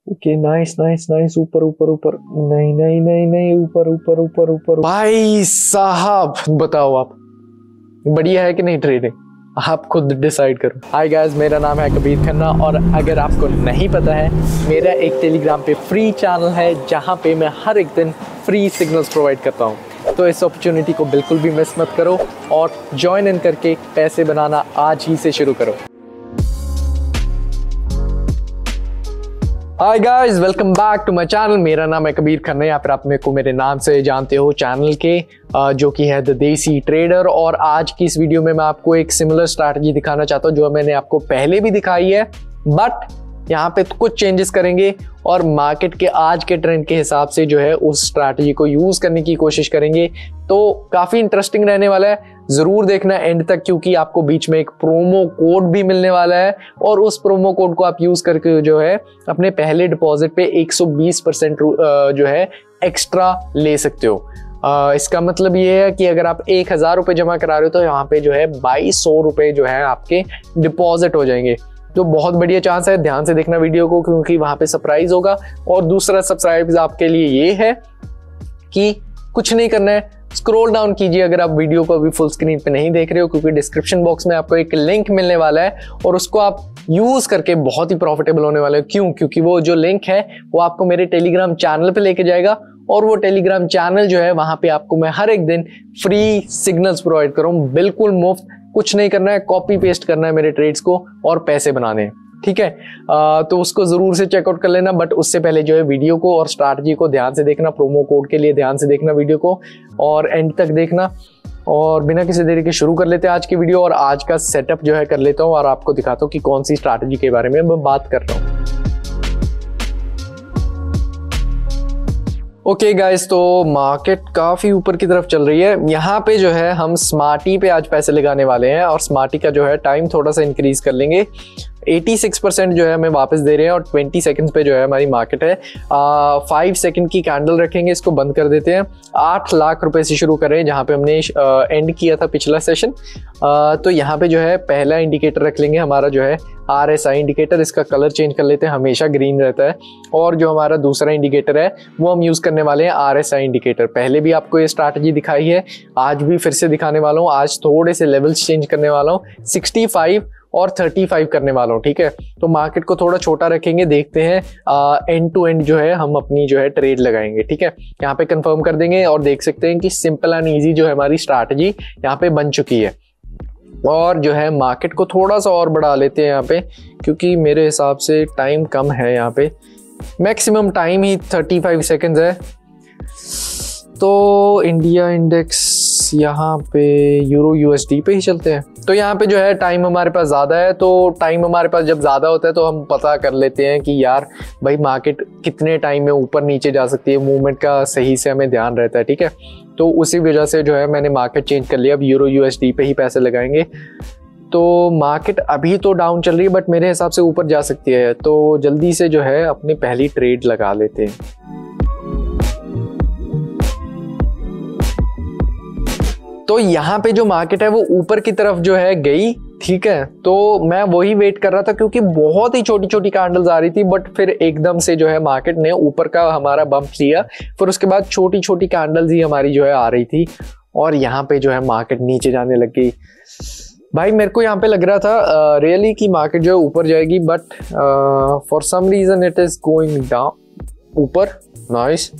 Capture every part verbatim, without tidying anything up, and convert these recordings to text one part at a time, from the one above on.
Okay nice nice nice, ऊपर ऊपर ऊपर, नहीं नहीं नहीं नहीं, ऊपर ऊपर ऊपर ऊपर। भाई साहब बताओ आप, बढ़िया है कि नहीं ट्रेडिंग, आप खुद डिसाइड करो। हाय गाइस, मेरा नाम है कबीर खन्ना और अगर आपको नहीं पता है, मेरा एक टेलीग्राम पे फ्री चैनल है जहां पे मैं हर एक दिन फ्री सिग्नल्स प्रोवाइड करता हूं। तो इस अपॉर्चुनिटी को बिल्कुल भी मिस मत करो और ज्वाइन इन करके पैसे बनाना आज ही से शुरू करो। Hi guys, welcome back to my channel. मेरा नाम है कबीर खन्ना, या फिर आप मेरे को मेरे नाम से जानते हो चैनल के, जो कि है द देसी ट्रेडर। और आज की इस वीडियो में मैं आपको एक सिमिलर स्ट्रैटेजी दिखाना चाहता हूं जो मैंने आपको पहले भी दिखाई है, बट यहाँ पे कुछ चेंजेस करेंगे और मार्केट के आज के ट्रेंड के हिसाब से जो है उस स्ट्रैटेजी को यूज करने की कोशिश करेंगे। तो काफी इंटरेस्टिंग रहने वाला है, जरूर देखना एंड तक, क्योंकि आपको बीच में एक प्रोमो कोड भी मिलने वाला है और उस प्रोमो कोड को आप यूज करके जो है अपने पहले डिपॉजिट पे एक सौ बीस परसेंट जो है एक्स्ट्रा ले सकते हो। Uh, इसका मतलब ये है कि अगर आप एक हजार रुपये जमा करा रहे हो तो यहाँ पे जो है बाईस सौ रुपये जो है आपके डिपॉजिट हो जाएंगे। तो बहुत बढ़िया चांस है, ध्यान से देखना वीडियो को क्योंकि वहां पे सरप्राइज होगा। और दूसरा सरप्राइज आपके लिए ये है कि कुछ नहीं करना है, स्क्रॉल डाउन कीजिए अगर आप वीडियो को अभी फुल स्क्रीन पे नहीं देख रहे हो, क्योंकि डिस्क्रिप्शन बॉक्स में आपको एक लिंक मिलने वाला है और उसको आप यूज करके बहुत ही प्रॉफिटेबल होने वाले हो। क्यों? क्योंकि वो जो लिंक है वो आपको मेरे टेलीग्राम चैनल पे लेके जाएगा और वो टेलीग्राम चैनल जो है वहां पे आपको मैं हर एक दिन फ्री सिग्नल्स प्रोवाइड कर रहा हूं, बिल्कुल मुफ्त। कुछ नहीं करना है, कॉपी पेस्ट करना है मेरे ट्रेड्स को और पैसे बनाने हैं, ठीक है। आ, तो उसको जरूर से चेकआउट कर लेना, बट उससे पहले जो है वीडियो को और स्ट्रैटेजी को ध्यान से देखना, प्रोमो कोड के लिए ध्यान से देखना वीडियो को और एंड तक देखना। और बिना किसी देरी के शुरू कर लेते हैं आज की वीडियो और आज का सेटअप जो है कर लेता हूँ और आपको दिखाता हूँ कि कौन सी स्ट्रैटेजी के बारे में मैं बात कर रहा हूँ। ओके गाइस, तो मार्केट काफी ऊपर की तरफ चल रही है। यहाँ पे जो है हम स्मार्टी पे आज पैसे लगाने वाले हैं और स्मार्टी का जो है टाइम थोड़ा सा इंक्रीज कर लेंगे। छियासी परसेंट जो है हमें वापस दे रहे हैं और बीस सेकंड्स पे जो है हमारी मार्केट है। फाइव सेकंड की कैंडल रखेंगे, इसको बंद कर देते हैं। आठ लाख रुपए से शुरू करें जहाँ पे हमने एंड किया था पिछला सेशन। आ, तो यहाँ पे जो है पहला इंडिकेटर रख लेंगे हमारा जो है आर एस आई इंडिकेटर। इसका कलर चेंज कर लेते हैं, हमेशा ग्रीन रहता है। और जो हमारा दूसरा इंडिकेटर है वो हम यूज करने वाले हैं आर एस आई इंडिकेटर। पहले भी आपको ये स्ट्रैटेजी दिखाई है, आज भी फिर से दिखाने वाला हूँ। आज थोड़े से लेवल्स चेंज करने वाला हूँ, सिक्सटी फाइव और थर्टी फाइव करने वाला हूँ, ठीक है। तो मार्केट को थोड़ा छोटा रखेंगे, देखते हैं एंड टू एंड जो है हम अपनी जो है ट्रेड लगाएंगे, ठीक है। यहाँ पे कंफर्म कर देंगे और देख सकते हैं कि सिंपल एंड इजी जो है हमारी स्ट्रैटेजी यहाँ पे बन चुकी है। और जो है मार्केट को थोड़ा सा और बढ़ा लेते हैं यहाँ पे, क्योंकि मेरे हिसाब से टाइम कम है। यहाँ पे मैक्सिमम टाइम ही पैंतीस सेकंड्स है। तो इंडिया इंडेक्स यहाँ पे यूरो यूएसडी पे ही चलते हैं। तो यहाँ पे जो है टाइम हमारे पास ज़्यादा है, तो टाइम हमारे पास जब ज़्यादा होता है तो हम पता कर लेते हैं कि यार भाई मार्केट कितने टाइम में ऊपर नीचे जा सकती है, मूवमेंट का सही से हमें ध्यान रहता है, ठीक है। तो उसी वजह से जो है मैंने मार्केट चेंज कर लिया, अब यूरो यूएसडी पे ही पैसे लगाएंगे। तो मार्केट अभी तो डाउन चल रही है बट मेरे हिसाब से ऊपर जा सकती है, तो जल्दी से जो है अपनी पहली ट्रेड लगा लेते हैं। तो यहाँ पे जो मार्केट है वो ऊपर की तरफ जो है गई, ठीक है। तो मैं वही वेट कर रहा था क्योंकि बहुत ही छोटी छोटी कैंडल्स आ रही थी, बट फिर एकदम से जो है मार्केट ने ऊपर का हमारा बम्प लिया, फिर उसके बाद छोटी छोटी कैंडल्स ही हमारी जो है आ रही थी और यहाँ पे जो है मार्केट नीचे जाने लग गई। भाई मेरे को यहाँ पे लग रहा था रियली uh, कि मार्केट जो है ऊपर जाएगी, but for some reason it is going down ऊपर। नाइस,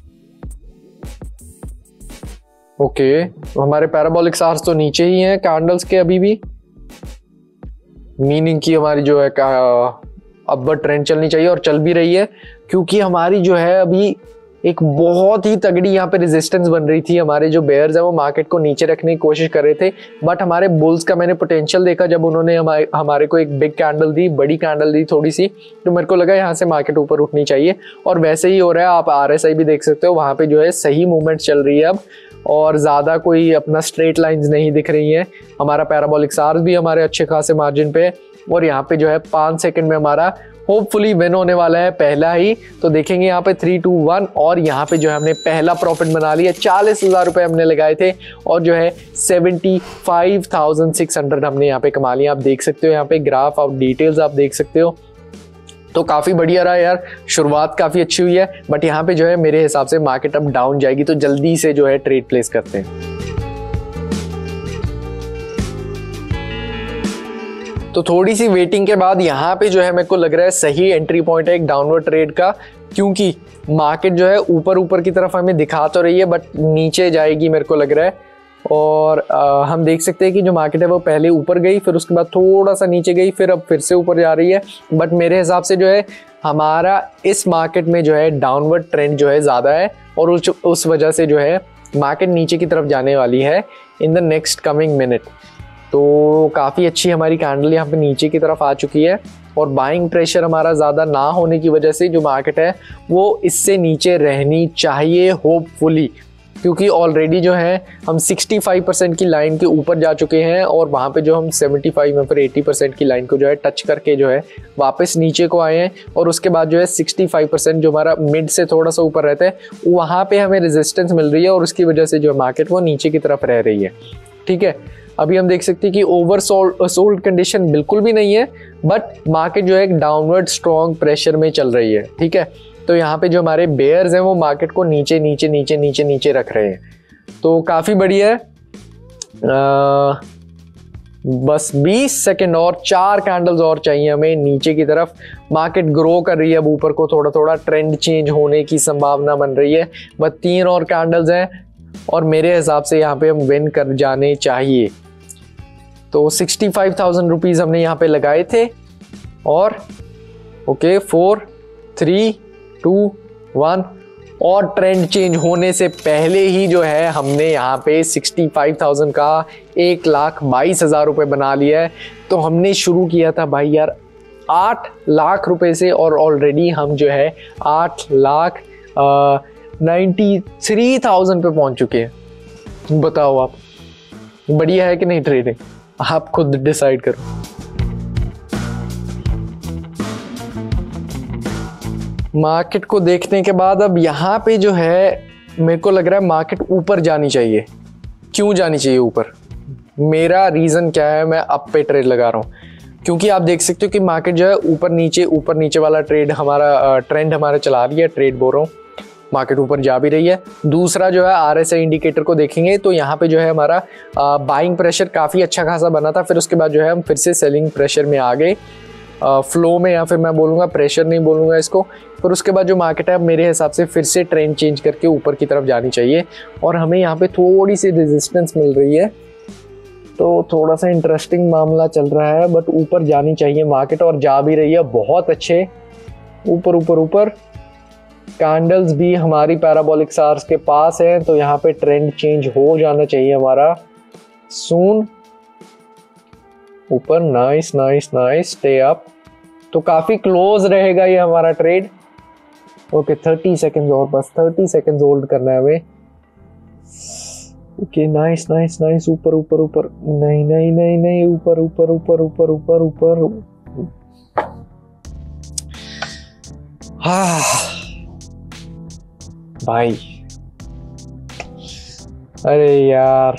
ओके okay, हमारे पैराबोलिक सार्स तो नीचे ही हैं कैंडल्स के अभी भी, मीनिंग की हमारी जो है अपवर्ड ट्रेंड चलनी चाहिए और चल भी रही है, क्योंकि हमारी जो है अभी एक बहुत ही तगड़ी यहाँ पे रेजिस्टेंस बन रही थी। हमारे जो बेयर्स है वो मार्केट को नीचे रखने की कोशिश कर रहे थे, बट हमारे बुल्स का मैंने पोटेंशियल देखा जब उन्होंने हमारे हमारे को एक बिग कैंडल दी, बड़ी कैंडल दी थोड़ी सी, तो मेरे को लगा यहाँ से मार्केट ऊपर उठनी चाहिए और वैसे ही हो रहा है। आप आर एस आई भी देख सकते हो, वहाँ पे जो है सही मूवमेंट चल रही है अब और ज़्यादा कोई अपना स्ट्रेट लाइंस नहीं दिख रही है। हमारा पैराबोलिक सार्स भी हमारे अच्छे खासे मार्जिन पे और यहाँ पे जो है पाँच सेकंड में हमारा होपफुली विन होने वाला है पहला ही। तो देखेंगे यहाँ पे थ्री टू वन और यहाँ पे जो है हमने पहला प्रॉफिट बना लिया। चालीस हजार रुपये हमने लगाए थे और जो है seventy five thousand six hundred हमने यहाँ पे कमा लिया। आप देख सकते हो यहाँ पे ग्राफ, आप डिटेल्स आप देख सकते हो। तो काफ़ी बढ़िया रहा यार, शुरुआत काफ़ी अच्छी हुई है, बट यहाँ पे जो है मेरे हिसाब से मार्केट अब डाउन जाएगी, तो जल्दी से जो है ट्रेड प्लेस करते हैं। तो थोड़ी सी वेटिंग के बाद यहाँ पे जो है मेरे को लग रहा है सही एंट्री पॉइंट है एक डाउनवर्ड ट्रेड का, क्योंकि मार्केट जो है ऊपर ऊपर की तरफ हमें दिखा तो रही है बट नीचे जाएगी मेरे को लग रहा है। और आ, हम देख सकते हैं कि जो मार्केट है वो पहले ऊपर गई, फिर उसके बाद थोड़ा सा नीचे गई, फिर अब फिर से ऊपर जा रही है। बट मेरे हिसाब से जो है हमारा इस मार्केट में जो है डाउनवर्ड ट्रेंड जो है ज़्यादा है, और उस उस वजह से जो है मार्केट नीचे की तरफ जाने वाली है in the next coming minute. तो काफ़ी अच्छी हमारी कैंडल यहाँ पे नीचे की तरफ आ चुकी है, और बाइंग प्रेशर हमारा ज़्यादा ना होने की वजह से जो मार्केट है वो इससे नीचे रहनी चाहिए होपफुली, क्योंकि ऑलरेडी जो है हम पैंसठ परसेंट की लाइन के ऊपर जा चुके हैं, और वहाँ पे जो हम पचहत्तर या फिर अस्सी परसेंट की लाइन को जो है टच करके जो है वापस नीचे को आए हैं। और उसके बाद जो है पैंसठ परसेंट जो हमारा मिड से थोड़ा सा ऊपर रहता है वहाँ पे हमें रेजिस्टेंस मिल रही है, और उसकी वजह से जो मार्केट वो नीचे की तरफ रह रही है। ठीक है, अभी हम देख सकते हैं कि ओवर सोल्ड सोल्ड कंडीशन बिल्कुल भी नहीं है, बट मार्केट जो है एक डाउनवर्ड स्ट्रॉन्ग प्रेशर में चल रही है। ठीक है, तो यहाँ पे जो हमारे बेयर्स हैं वो मार्केट को नीचे नीचे नीचे नीचे नीचे रख रहे हैं, तो काफ़ी बढ़िया है। आ, बस बीस सेकंड और, चार कैंडल्स और चाहिए हमें नीचे की तरफ। मार्केट ग्रो कर रही है अब ऊपर को, थोड़ा थोड़ा ट्रेंड चेंज होने की संभावना बन रही है। बस तीन और कैंडल्स हैं, और मेरे हिसाब से यहाँ पे हम विन कर जाने चाहिए। तो सिक्सटी फाइव थाउजेंड रुपीज़ हमने यहाँ पे लगाए थे, और okay four three two one, और ट्रेंड चेंज होने से पहले ही जो है हमने यहाँ पे सिक्सटी फाइव थाउजेंड का एक लाख बाईस हज़ार रुपये बना लिया है। तो हमने शुरू किया था भाई यार आठ लाख रुपए से, और ऑलरेडी हम जो है आठ लाख नाइन्टी थ्री थाउजेंड पे पहुंच चुके हैं। बताओ आप, बढ़िया है कि नहीं ट्रेडिंग? आप खुद डिसाइड करो। मार्केट को देखने के बाद अब यहाँ पे जो है मेरे को लग रहा है मार्केट ऊपर जानी चाहिए। क्यों जानी चाहिए ऊपर? मेरा रीज़न क्या है, मैं अप पे ट्रेड लगा रहा हूँ, क्योंकि आप देख सकते हो कि मार्केट जो है ऊपर नीचे ऊपर नीचे वाला ट्रेड हमारा ट्रेंड हमारा चला रही है। ट्रेड बोल रहा हूँ, मार्केट ऊपर जा भी रही है। दूसरा जो है आरएसआई इंडिकेटर को देखेंगे तो यहाँ पे जो है हमारा बाइंग प्रेशर काफ़ी अच्छा खासा बना था, फिर उसके बाद जो है हम फिर से सेलिंग प्रेशर में आ गए, फ्लो में, या फिर मैं बोलूँगा प्रेशर नहीं बोलूँगा इसको। फिर उसके बाद जो मार्केट है मेरे हिसाब से फिर से ट्रेंड चेंज करके ऊपर की तरफ जानी चाहिए, और हमें यहाँ पे थोड़ी सी रेजिस्टेंस मिल रही है, तो थोड़ा सा इंटरेस्टिंग मामला चल रहा है। बट ऊपर जानी चाहिए मार्केट, और जा भी रही है बहुत अच्छे ऊपर ऊपर ऊपर। कैंडल्स भी हमारी पैराबोलिक सार्स के पास है, तो यहाँ पे ट्रेंड चेंज हो जाना चाहिए हमारा सून ऊपर। Nice nice nice, stay up. तो काफी क्लोज रहेगा ये हमारा ट्रेड। ओके थर्टी सेकेंड्स और, बस थर्टी सेकेंड्स होल्ड करना है हमें। ओके नाइस नाइस नाइस, ऊपर ऊपर ऊपर, नहीं नहीं नहीं नहीं, ऊपर ऊपर ऊपर ऊपर ऊपर ऊपर। हाँ भाई, अरे यार,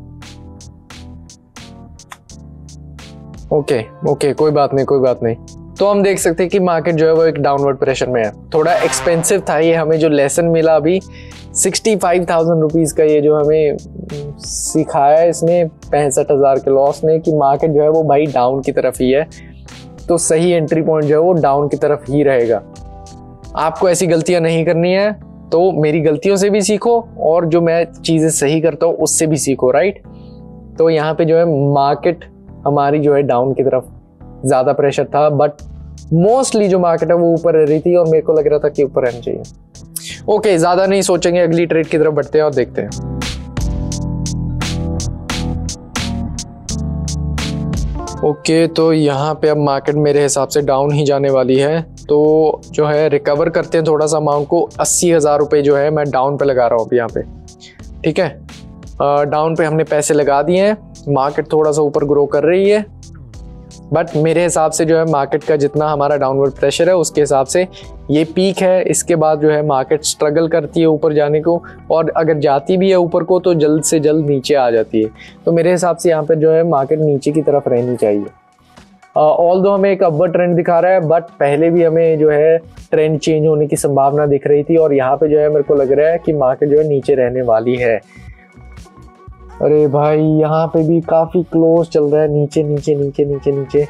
ओके ओके कोई बात नहीं कोई बात नहीं। तो हम देख सकते हैं कि मार्केट जो है वो एक डाउनवर्ड प्रेशर में है। थोड़ा एक्सपेंसिव था ये, हमें जो लेसन मिला अभी सिक्सटी फाइव थाउजेंड रुपीज़ का, ये जो हमें सिखाया है इसमें पैंसठ हज़ार के लॉस ने, कि मार्केट जो है वो भाई डाउन की तरफ ही है, तो सही एंट्री पॉइंट जो है वो डाउन की तरफ ही रहेगा। आपको ऐसी गलतियां नहीं करनी है, तो मेरी गलतियों से भी सीखो, और जो मैं चीज़ें सही करता हूँ उससे भी सीखो, राइट। तो यहाँ पे जो है मार्केट हमारी जो है डाउन की तरफ ज़्यादा प्रेशर था, बट मोस्टली जो मार्केट है वो ऊपर रह रही थी, और मेरे को लग रहा था कि ऊपर रहना चाहिए। ओके, ज़्यादा नहीं सोचेंगे, अगली ट्रेड की तरफ बढ़ते हैं और देखते हैं। ओके okay, तो यहाँ पे अब मार्केट मेरे हिसाब से डाउन ही जाने वाली है, तो जो है रिकवर करते हैं थोड़ा सा अमाउंट को। अस्सी हज़ार रुपये जो है मैं डाउन पे लगा रहा हूँ अभी यहाँ पे, ठीक है। डाउन पे हमने पैसे लगा दिए हैं, मार्केट थोड़ा सा ऊपर ग्रो कर रही है, बट मेरे हिसाब से जो है मार्केट का जितना हमारा डाउनवर्ड प्रेशर है उसके हिसाब से ये पीक है। इसके बाद जो है मार्केट स्ट्रगल करती है ऊपर जाने को, और अगर जाती भी है ऊपर को तो जल्द से जल्द नीचे आ जाती है। तो मेरे हिसाब से यहाँ पर जो है मार्केट नीचे की तरफ रहनी चाहिए। ऑल दो हमें एक अपवर्ड ट्रेंड दिखा रहा है, बट पहले भी हमें जो है ट्रेंड चेंज होने की संभावना दिख रही थी और यहाँ पे जो है मेरे को लग रहा है कि मार्केट जो है नीचे रहने वाली है। अरे भाई यहाँ पे भी काफी क्लोज चल रहा है, नीचे नीचे नीचे नीचे नीचे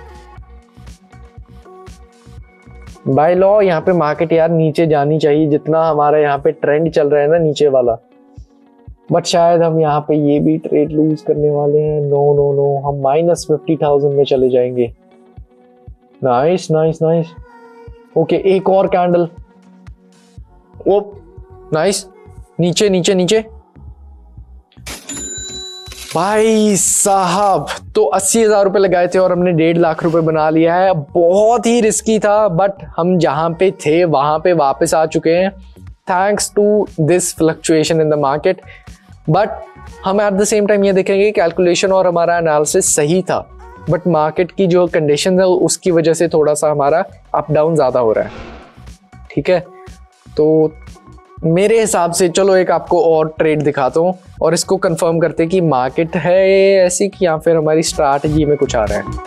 बाय लॉ यहाँ पे मार्केट यार नीचे जानी चाहिए, जितना हमारा यहाँ पे ट्रेंड चल रहा है ना नीचे वाला। बट शायद हम यहाँ पे ये भी ट्रेड लूज करने वाले हैं। नो नो नो, हम माइनस फिफ्टी थाउजेंड में चले जाएंगे। नाइस नाइस नाइस, ओके एक और कैंडल। ओ नाइस, नीचे नीचे नीचे भाई साहब। तो अस्सी हजार रुपए लगाए थे और हमने डेढ़ लाख रुपए बना लिया है। बहुत ही रिस्की था, बट हम जहां पे थे वहां पे वापस आ चुके हैं thanks to this fluctuation in the market. But हम एट द सेम टाइम ये देखेंगे कैलकुलेशन और हमारा एनालिसिस सही था, बट मार्केट की जो कंडीशन है उसकी वजह से थोड़ा सा हमारा अप डाउन ज्यादा हो रहा है। ठीक है, तो मेरे हिसाब से चलो एक आपको और ट्रेड दिखाता हूँ और इसको कंफर्म करते कि मार्केट है ऐसी कि या फिर हमारी स्ट्रैटेजी में कुछ आ रहा है।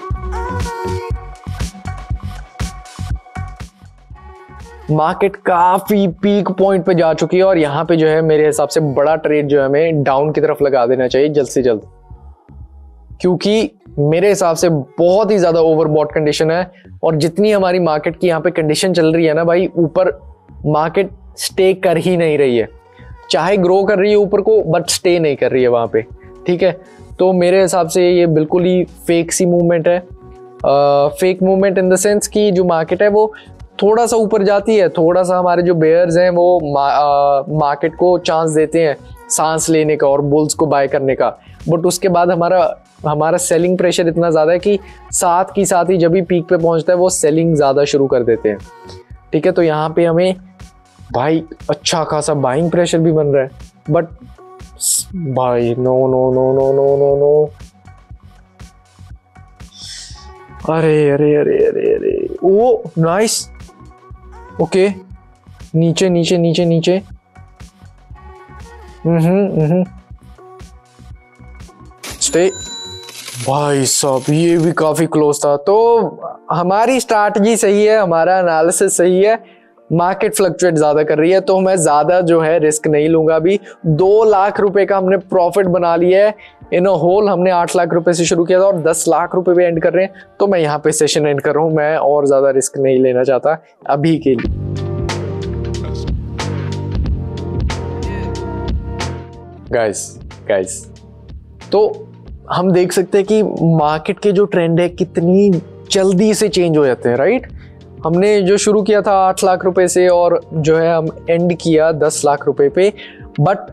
मार्केट काफी पीक पॉइंट पे जा चुकी है और यहाँ पे जो है मेरे हिसाब से बड़ा ट्रेड जो है हमें डाउन की तरफ लगा देना चाहिए जल्द से जल्द, क्योंकि मेरे हिसाब से बहुत ही ज्यादा ओवरबॉट कंडीशन है। और जितनी हमारी मार्केट की यहाँ पे कंडीशन चल रही है ना भाई, ऊपर मार्केट स्टे कर ही नहीं रही है, चाहे ग्रो कर रही है ऊपर को बट स्टे नहीं कर रही है वहां पे। ठीक है, तो मेरे हिसाब से ये बिल्कुल ही फेक सी मूवमेंट है। Fake movement in the sense कि जो मार्केट है वो थोड़ा सा ऊपर जाती है, थोड़ा सा हमारे जो बेयर्स हैं वो मार्केट को चांस देते हैं सांस लेने का और बुल्स को बाय करने का, बट उसके बाद हमारा हमारा सेलिंग प्रेशर इतना ज़्यादा है कि साथ की साथ ही जब भी पीक पे पहुंचता है वो सेलिंग ज़्यादा शुरू कर देते हैं। ठीक है, तो यहाँ पे हमें भाई अच्छा खासा बाइंग प्रेशर भी बन रहा है, बट भाई no no no no no no no अरे अरे अरे अरे अरे ओ नाइस, ओके नीचे नीचे नीचे नीचे हम्म हम्म स्टे। भाई साहब ये भी काफी क्लोज था। तो हमारी स्ट्रैटेजी सही है, हमारा एनालिसिस सही है, मार्केट फ्लक्चुएट ज्यादा कर रही है तो मैं ज्यादा जो है रिस्क नहीं लूंगा। अभी दो लाख रुपए का हमने प्रॉफिट बना लिया है इन अ होल। हमने आठ लाख रुपए से शुरू किया था और दस लाख रुपए पे एंड कर रहे हैं, तो मैं यहाँ पे सेशन एंड कर रहा हूँ। मैं और ज्यादा रिस्क नहीं लेना चाहता अभी के लिए। गाइस गाइस तो हम देख सकते हैं कि मार्केट के जो ट्रेंड है कितनी जल्दी से चेंज हो जाते हैं, राइट। हमने जो शुरू किया था आठ लाख रुपए से और जो है हम एंड किया दस लाख रुपए पे, बट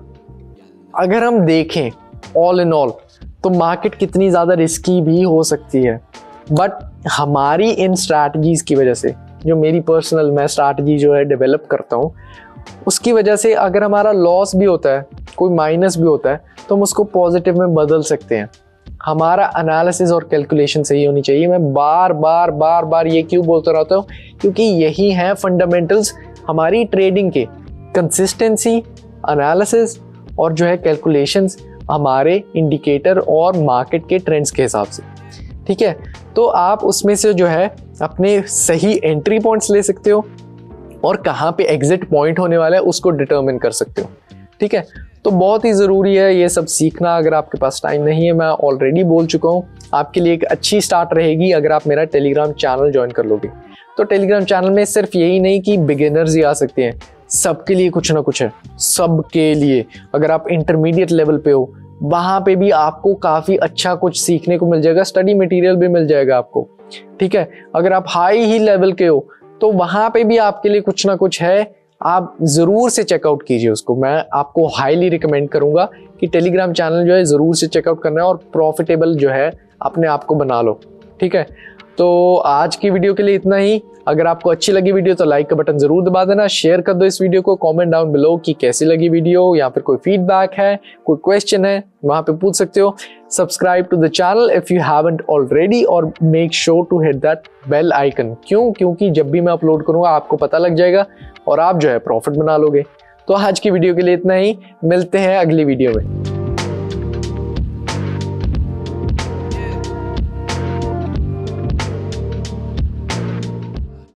अगर हम देखें ऑल इन ऑल तो मार्केट कितनी ज़्यादा रिस्की भी हो सकती है। बट हमारी इन स्ट्रैटेजीज की वजह से, जो मेरी पर्सनल मैं स्ट्रैटेजी जो है डेवलप करता हूँ, उसकी वजह से अगर हमारा लॉस भी होता है, कोई माइनस भी होता है, तो हम उसको पॉजिटिव में बदल सकते हैं। हमारा एनालिसिस और कैलकुलेशन सही होनी चाहिए। मैं बार बार बार बार ये क्यों बोलता रहता हूँ, क्योंकि यही है फंडामेंटल्स हमारी ट्रेडिंग के, कंसिस्टेंसी, एनालिसिस और जो है कैलकुलेशंस हमारे इंडिकेटर और मार्केट के ट्रेंड्स के हिसाब से। ठीक है, तो आप उसमें से जो है अपने सही एंट्री पॉइंट्स ले सकते हो और कहाँ पे एग्जिट पॉइंट होने वाला है उसको डिटरमिन कर सकते हो। ठीक है, तो बहुत ही ज़रूरी है ये सब सीखना। अगर आपके पास टाइम नहीं है, मैं ऑलरेडी बोल चुका हूँ, आपके लिए एक अच्छी स्टार्ट रहेगी अगर आप मेरा टेलीग्राम चैनल ज्वाइन कर लोगे। तो टेलीग्राम चैनल में सिर्फ यही नहीं कि बिगिनर्स ही आ सकते हैं, सबके लिए कुछ ना कुछ है, सबके लिए। अगर आप इंटरमीडिएट लेवल पे हो, वहाँ पे भी आपको काफ़ी अच्छा कुछ सीखने को मिल जाएगा, स्टडी मटेरियल भी मिल जाएगा आपको। ठीक है, अगर आप हाई ही लेवल के हो तो वहाँ पे भी आपके लिए कुछ ना कुछ है, आप ज़रूर से चेकआउट कीजिए उसको। मैं आपको हाईली रिकमेंड करूँगा कि टेलीग्राम चैनल जो है ज़रूर से चेकआउट करना है और प्रॉफिटेबल जो है अपने आप को बना लो। ठीक है, तो आज की वीडियो के लिए इतना ही। अगर आपको अच्छी लगी वीडियो तो लाइक का बटन जरूर दबा देना, शेयर कर दो इस वीडियो को, कमेंट डाउन बिलो कि कैसी लगी वीडियो, या फिर कोई फीडबैक है, कोई क्वेश्चन है, वहां पे पूछ सकते हो। Subscribe to the channel if you haven't already और make sure to hit that bell icon. क्यों? क्योंकि जब भी मैं अपलोड करूंगा आपको पता लग जाएगा और आप जो है प्रॉफिट बना लोगे। तो आज की वीडियो के लिए इतना ही, मिलते हैं अगली वीडियो में।